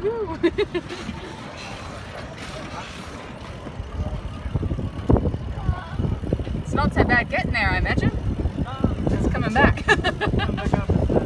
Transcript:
It's not so bad getting there, I imagine. It's coming back.